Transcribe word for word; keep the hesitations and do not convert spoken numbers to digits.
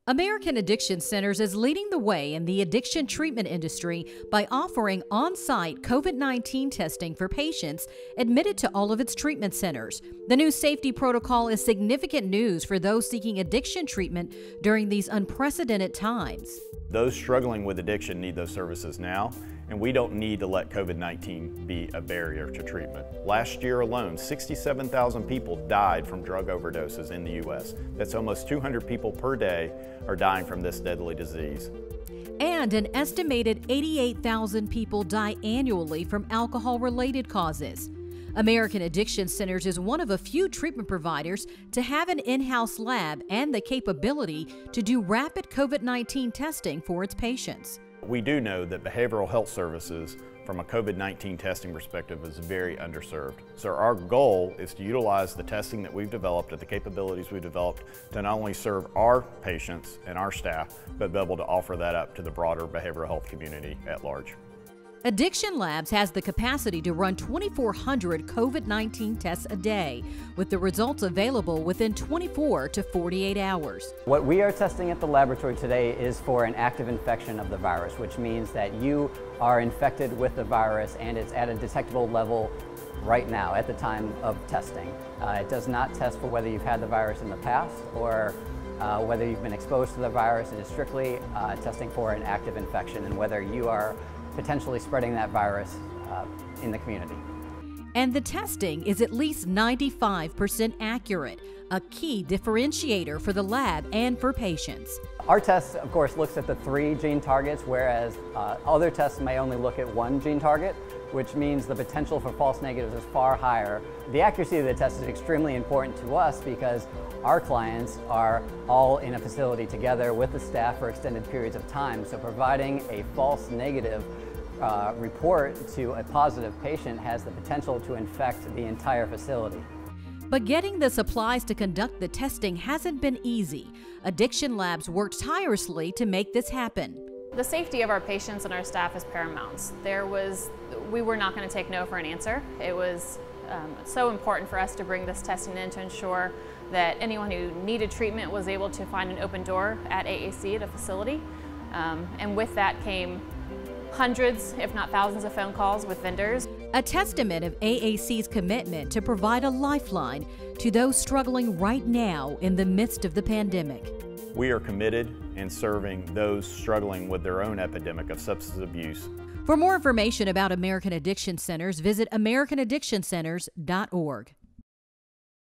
American Addiction Centers is leading the way in the addiction treatment industry by offering on-site COVID nineteen testing for patients admitted to all of its treatment centers. The new safety protocol is significant news for those seeking addiction treatment during these unprecedented times. Those struggling with addiction need those services now, and we don't need to let COVID nineteen be a barrier to treatment. Last year alone, sixty-seven thousand people died from drug overdoses in the U S That's almost two hundred people per day are dying from this deadly disease. And an estimated eighty-eight thousand people die annually from alcohol-related causes. American Addiction Centers is one of a few treatment providers to have an in-house lab and the capability to do rapid COVID nineteen testing for its patients. We do know that behavioral health services from a COVID nineteen testing perspective is very underserved. So our goal is to utilize the testing that we've developed and the capabilities we've developed to not only serve our patients and our staff, but be able to offer that up to the broader behavioral health community at large. Addiction Labs has the capacity to run twenty-four hundred COVID nineteen tests a day, with the results available within twenty-four to forty-eight hours. What we are testing at the laboratory today is for an active infection of the virus, which means that you are infected with the virus and it's at a detectable level right now at the time of testing. Uh, it does not test for whether you've had the virus in the past or uh, whether you've been exposed to the virus. It is strictly uh, testing for an active infection and whether you are potentially spreading that virus uh, in the community. And the testing is at least ninety-five percent accurate, a key differentiator for the lab and for patients. Our test, of course, looks at the three gene targets, whereas uh, other tests may only look at one gene target, which means the potential for false negatives is far higher. The accuracy of the test is extremely important to us because our clients are all in a facility together with the staff for extended periods of time, so providing a false negative uh, report to a positive patient has the potential to infect the entire facility. But getting the supplies to conduct the testing hasn't been easy. Addiction Labs worked tirelessly to make this happen. The safety of our patients and our staff is paramount. There was, we were not going to take no for an answer. It was um, so important for us to bring this testing in to ensure that anyone who needed treatment was able to find an open door at A A C at a facility. Um, and with that came hundreds, if not thousands, of phone calls with vendors. A testament of A A C's commitment to provide a lifeline to those struggling right now in the midst of the pandemic. We are committed in serving those struggling with their own epidemic of substance abuse. For more information about American Addiction Centers, visit american addiction centers dot org.